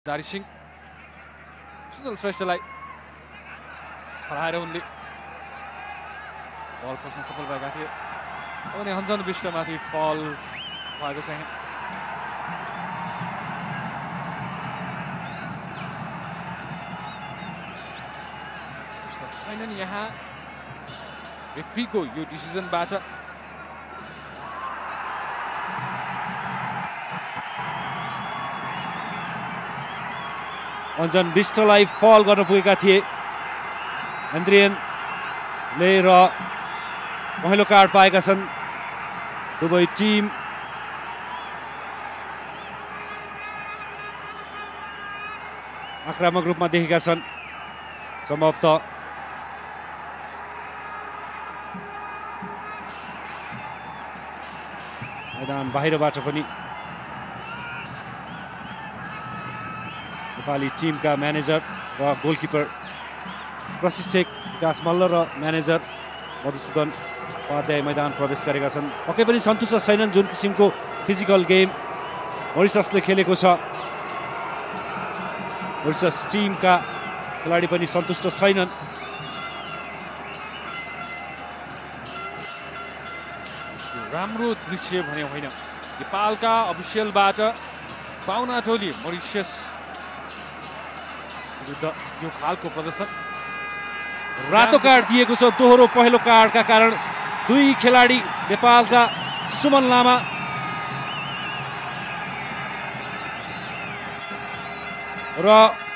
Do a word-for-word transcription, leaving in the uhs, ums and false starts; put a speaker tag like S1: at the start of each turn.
S1: दारी सिंह सुजल श्रेष्ठलाई हराएर उनले बल खस्न सफल भएका थिए। अनि हन्जन विष्टमाथि फल भएको छ। छैनन् यहाँ रेफ्रीको यो डिसिजनबाट।
S2: अन्जन विष्टलाई फल गर्न पुगेका थिए एन्ड्रियनले र पहिलो कार्ड पाएका छन् दुवै टिम। आक्रामक रूपमा देखेका छन् सम्भवतः मैदान बाहिरबाट पनि नेपाली टिमका म्यानेजर र गोलकिपर प्रशिक्षक विकास मल्ल र म्यानेजर मधुसूदन उपाध्याय मैदान प्रवेश गरेका छन्। पक्कै पनि सन्तुष्ट छैनन् जुन किसिमको फिजिकल गेम मोरिससले खेलेको छ। मोरिसस टिमका खेलाडी पनि सन्तुष्ट छैनन्।
S1: राम्रो दृश्य भने होइन। नेपालका अफिसियलबाट पाउना टोली मोरिसियस विरुद्ध यो खालको प्रदर्शन।
S2: रातो कार्ड दिएको छ दोहोरो पहिलो कार्डका कारण। दुई खेलाडी नेपालका सुमन लामा र